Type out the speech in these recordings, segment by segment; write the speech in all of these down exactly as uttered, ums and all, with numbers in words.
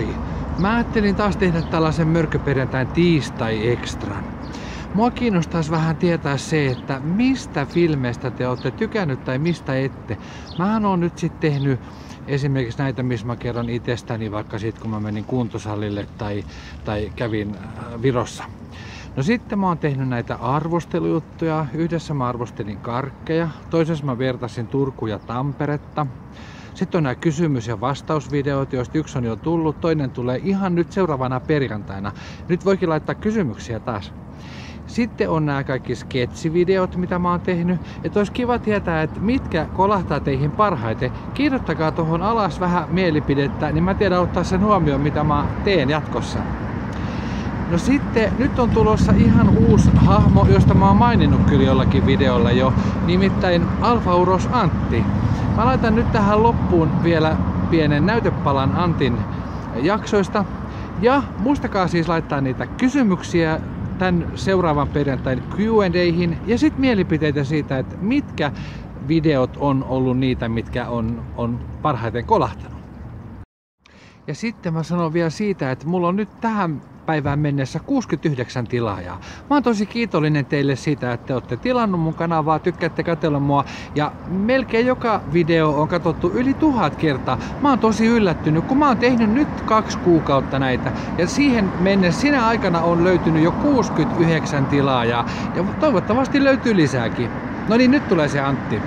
moi! Mä ajattelin taas tehdä tällaisen mörköperjantain tiistai-ekstran. Mua kiinnostaisi vähän tietää se, että mistä filmeistä te olette tykännyt tai mistä ette. Mähän oon nyt sitten tehnyt esimerkiksi näitä, missä mä kerron itsestäni, vaikka sit kun mä menin kuntosalille tai, tai kävin Virossa. No sitten mä oon tehnyt näitä arvostelujuttuja. Yhdessä mä arvostelin karkkeja, toisessa mä vertasin Turku ja Tamperetta. Sitten on nämä kysymys- ja vastausvideot, joista yksi on jo tullut, toinen tulee ihan nyt seuraavana perjantaina. Nyt voikin laittaa kysymyksiä taas. Sitten on nämä kaikki sketsivideot, mitä mä oon tehnyt. Että olisi kiva tietää, että mitkä kolahtaa teihin parhaiten. Kirjoittakaa tuohon alas vähän mielipidettä, niin mä tiedän ottaa sen huomioon, mitä mä teen jatkossa. No sitten, nyt on tulossa ihan uusi hahmo, josta mä oon maininnut kyllä jollakin videolla jo. Nimittäin Alfa-Uros Antti. Mä laitan nyt tähän loppuun vielä pienen näytepalan Antin jaksoista. Ja muistakaa siis laittaa niitä kysymyksiä tämän seuraavan perjantain Q and A:hin ja sitten mielipiteitä siitä, että mitkä videot on ollut niitä, mitkä on, on parhaiten kolahtanut. Ja sitten mä sanon vielä siitä, että mulla on nyt tähän päivään mennessä kuusikymmentäyhdeksän tilaajaa. Mä oon tosi kiitollinen teille siitä, että te olette tilannut mun kanavaa, tykkäätte katsella mua ja melkein joka video on katsottu yli tuhat kertaa. Mä oon tosi yllättynyt, kun mä oon tehnyt nyt kaksi kuukautta näitä ja siihen mennessä sinä aikana on löytynyt jo kuusikymmentäyhdeksän tilaajaa ja toivottavasti löytyy lisääkin. No niin, nyt tulee se Antti.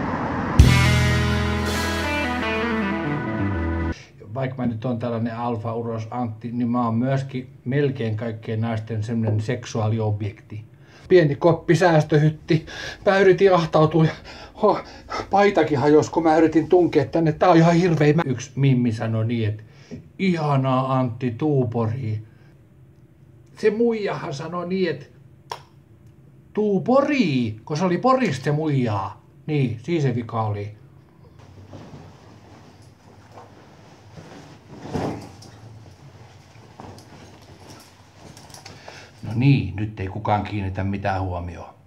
Vaikka mä nyt on tällainen Alfa-Uros Antti, niin mä oon myöskin melkein kaikkien naisten semmonen seksuaaliobjekti. Pieni koppi, säästöhytti. Mä yritin ahtautua ja ho, paitakin hajosi, kun mä yritin tunkea tänne. Tää on ihan hirveä. Yksi mimmi sanoi niin, että ihanaa Antti, tuu Poriin. Se muijahan sanoi niin, että tuu Poriin, kun se oli Porista se muijaa. Niin, siinä se vika oli. No niin, nyt ei kukaan kiinnitä mitään huomioon.